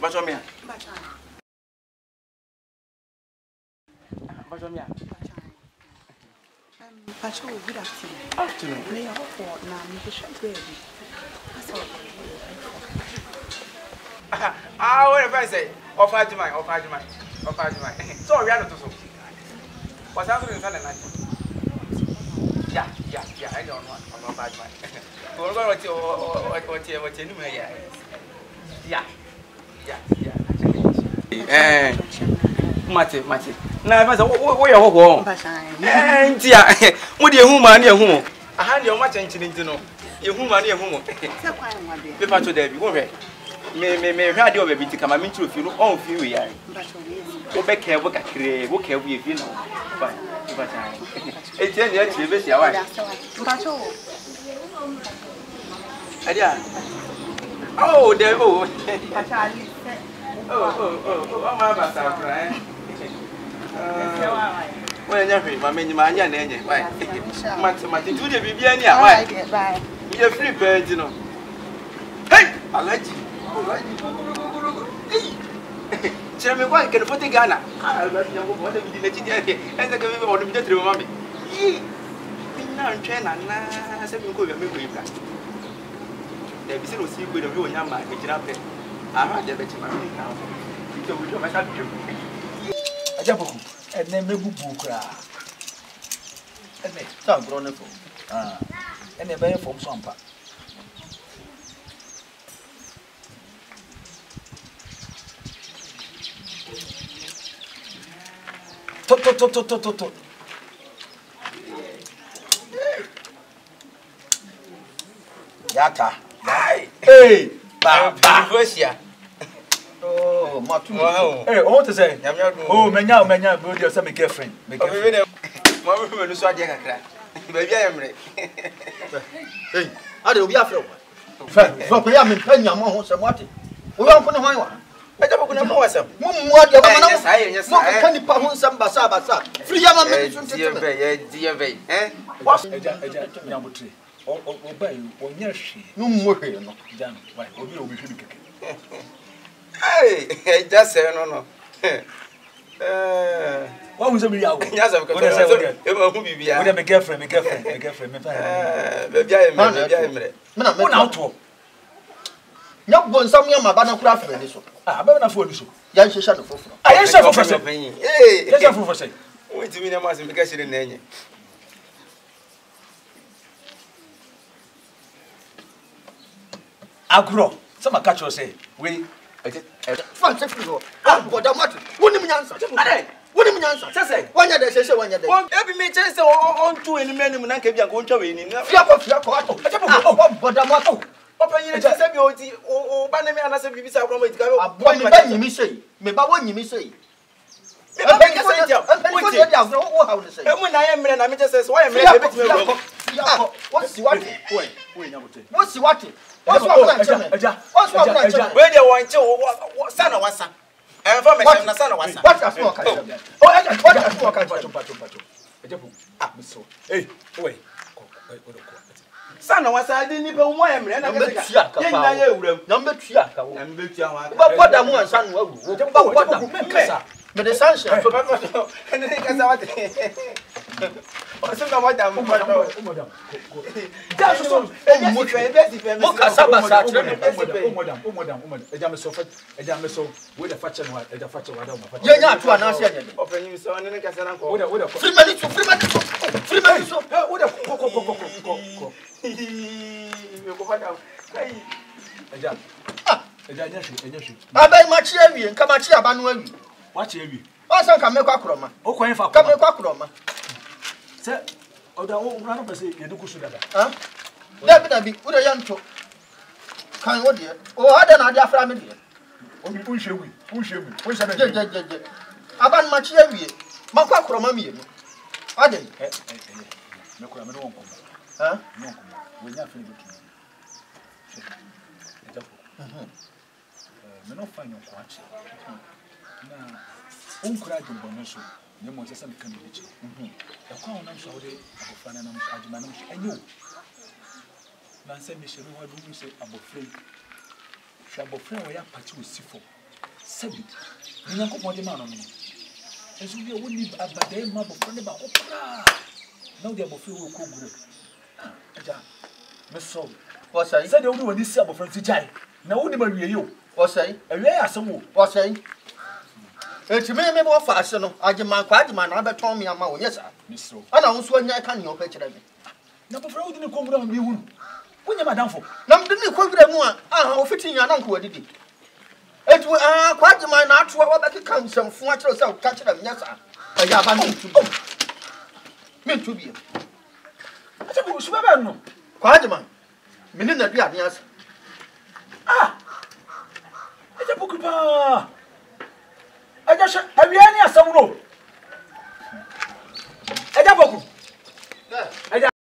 Bajomia. Pacho, good afternoon. Afternoon. May I offer now make sure baby. What if I say? Offer to mine. So we are not so. What's happening in Sunday night? Yeah. I don't want about bad mine. What you do? Yeah. Mate. Now, if I say, where are you going? Dear, what do you human near whom? I had your much engine to know. You human near whom? Paper to Debbie, go ahead. May have your baby to come. I mean, to you all few years. Go back here, work at Cray, work here with you know. But it's 10 years, you wish your wife. Oh, devil. Oh, my bastard, right? Well, never, my many man, and why? Much to the Bibiania, why? You're free birds, you know. Hey, I like you. Tell me why can put the Ghana? I love you, what did you let you get? And the government ordered me to mommy. Now, China, I said, you could have made me back. There is no secret of you and your mind, which up there. I'm not the better man now. So we don't have you. I jump and then maybe book. And make some grown up. And a bear from some part. To. Yata. Hey, Baba. Oh, Matu. Hey, what to say? Oh, Menya, go to some girlfriend. Baby, I am ready. Hey, I don't be afraid. So, I am in Penya, more some what? We don't put my one. I don't know some. What you can you put some basa. Free Yama, dear bay, eh? What's a number 3? Or obey when you're she. No more, no, Jan. Why, will you be shooting? Hey, just say no. What was a real? Yes, I'm going to say, I'm a girlfriend. Not going somewhere, my banner craft. Ah, but enough for you. Yes, you shall for. I am sure for saying, yes, for saying. Wait to me, I must be catching in any. I'll grow. Some catch you say, we. Fancy, what a matter. What do you answer? What do you answer? Just say, one day, say, one day. Every me chance on 2 in the men and I can be a good job in. But I'm not. Open your say, oh, Banami, and I said, we saw from it. What you say? Maybe what you say. When I am and I just says, why am I? What's what? What's what? What's what? Where you want to son of son? I am from my son of son. What a smoke. Oh, so. Hey, wait. Son of I didn't even want him. And I'm number 3. But what I'm one son will what but the sunshine. And then I got Watch you. Also, come make a croma. Oh, come make a croma. Sir, or the old run of say, you do good. Huh? There be good a young to. Can you dear? Oh, I don't know their family. Oh, push you. Push a Aban much heavy. Maka croma me. I didn't. No, huh? No, we're not finished. Me no find your watch. Na uncourage bonus, no more some community. The crown I'm sure they are fun and I'm Ajman and you. Nancy Michel, what do you say about free? Shabo friend, we are party with Sifo. Sabi. Ni nyanko pon de ma no no. Esu bi woni abade ma bo fone ba kokora. Na wo de abofre wo ko gure. Aja. Me so. What say? Say de woni woni si abofre ti jai. Na woni ma wiye yo. What say? Awie ya asemo. What say? Eti me bo fa ase no, agema kwa agema na abeton me ama wo yesa. Me so. Ana wo so anya ka ne o ka kire me. Na abofre wo di ne ko gure ma me hunu. Wonya madamfo. Na mde ne ko gure mu a o fiti nya na nko wadidi. Eti kwa agema na ato wa be ka nsemfo a kire se o ka kire me yesa. Aya ba no tu. Me tu bi. Aja bo su baba no. Kwa agema. Me ne na du ade ase. Ah. Aja poku pa. Aja sha awie ni asam no. Aja poku.